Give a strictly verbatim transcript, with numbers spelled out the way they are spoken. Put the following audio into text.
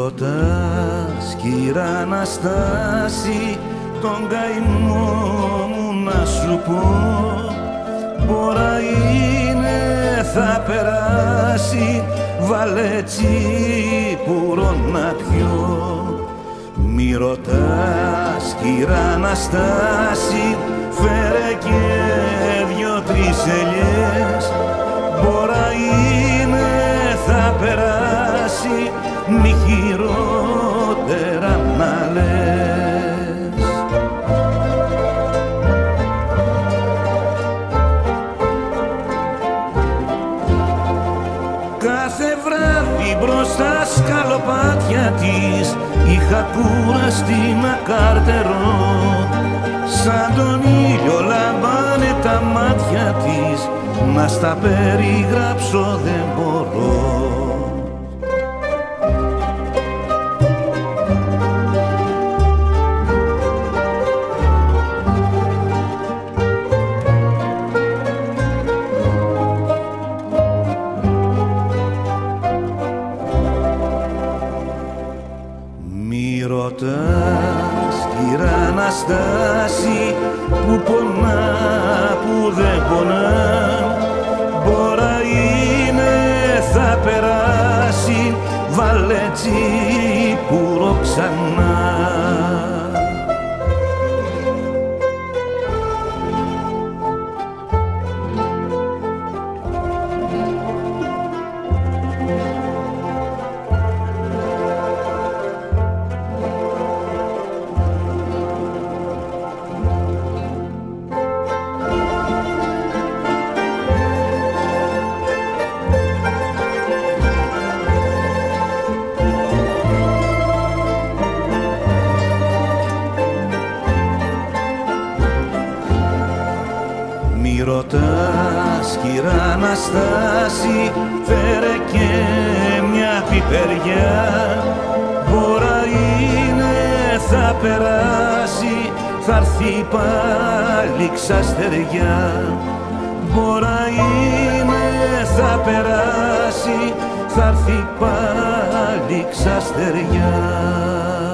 ρωτάς, κύρα Αναστάση, τον καημό μου να σου πω. Μπόρα είναι, θα περάσει, βάλε τσίπουρο να πιω. Μη ρωτάς, κύρα Αναστάση, φέρε και δυο-τρεις ελιές. Μπόρα είναι, θα περάσει, μη χειρότερα να λες. Κάθε βράδυ μπροστά σκαλοπάτια της είχα κουραστεί να καρτερώ. Σαν τον ήλιο λαμπάνε τα μάτια της, να στα περιγράψω δεν μπορώ. Μη ρωτάς, κύρα Αναστάση, που πονά, που δεν πονά. Μπόρα είναι, θα περάσει, βάλε τσίπουρο ξανά. Μη ρωτάς, κύρα Αναστάση, φέρε και μια πιπεριά. Μπόρα είναι, θα περάσει, θα'ρθεί πάλι ξαστεριά. Μπόρα είναι, θα περάσει, θα'ρθεί πάλι ξαστεριά.